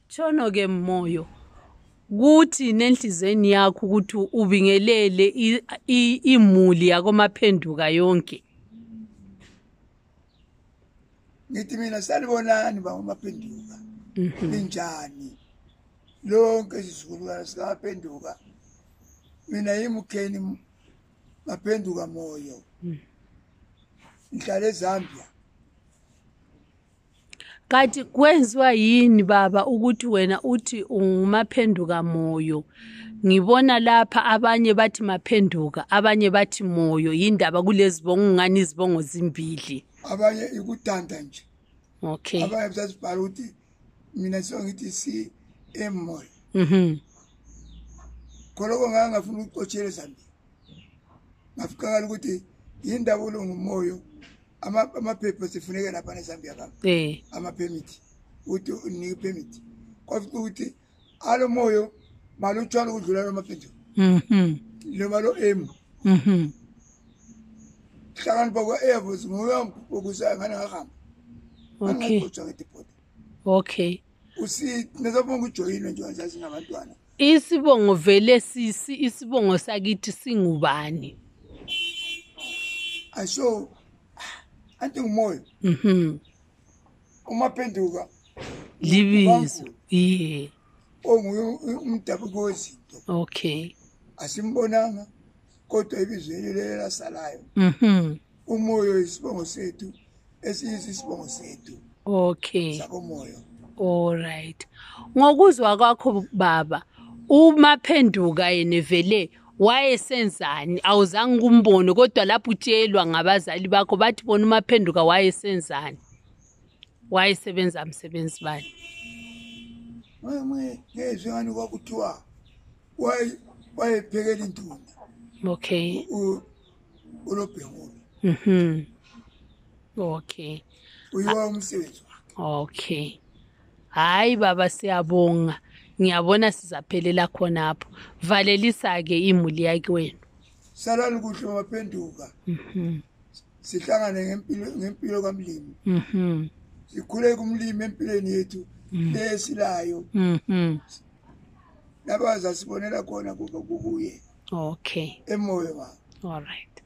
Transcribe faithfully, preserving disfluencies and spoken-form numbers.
Chono ke moyo kuthi nenhlizweni yakho ukuthi ubingelele imuli yakoMaphenduka yonke. Ngithi mina salibonani ba uMaphenduka linjani lonke isizukulwane sikaMaphenduka. Mina yimi Cain Maphenduka moyo ngihlala eZambia. Kanti kwenziwa yini baba ukuthi wena uthi unguMaphenduka moyo? Ngibona lapha abanye bathi Maphenduka, abanye bathi moyo. Yindaba kulezibongo ngani izibongo zimbili. Abanye ikutanda nje. Okay. Abanye basibhala ukuthi mina songithi si emoyo. Mhm. Koloko nganga ngafuna ukuxoshela eZambia. Ngafika ukuthi yindaba olungumoyo. Ama amaphepha sifuneka lapha eZambia baba. Eh. Ama permit. Uthi unike permit. Kwafika ukuthi alo moyo malutshwana ukudlula lo Maphenduka. Mhm. Lo malo M. Mhm. Hlangana bakwa Airforce ngoyam ukusa ngana ngahamba. Okay. Okay. Usi nezabonga ujoyina nje nje singabantwana. Isibongo vele sisi isibongo sakithi singubani? Asho anti umoyo. Mhm. uMaphenduka Libizo. Yeah. Onguye umdabuko wezinto. Okay. Asimbonanga kodwa ibizweni lela salayo. Mhm. Umoyo isibongo sethu esiyisibongo sethu. Okay. Sakomoyo. All right. Ngokuzwa kwakho baba, uMaphenduka yena vele wayesenzani? Awuzange kumbone kodwa lapho utshelwa ngabazali bakho bathi bona uMaphenduka wayesenzani? Wayesebenza umsebenzi bani? Mwe ngezwe ngani kwakuthiwa waye wayephekela intuna. Okay. U ulobhengulu. Mhm. Okay. Uyiwa umsebenzi wakhe. Okay. Hayi baba siyabonga. Ngiyabona sizaphelela khonapho. Valelisa ke imuli yakhe wena. Salani kuhle uMaphenduka. Mhm. Sihlangane ngempilo ngempilo kaMlimi. Mhm. Sikhule kumlimi empilweni yethu lesilayo. Mhm. Labaza sibonela khona kukuye. Okay. Emoyo wa. All right.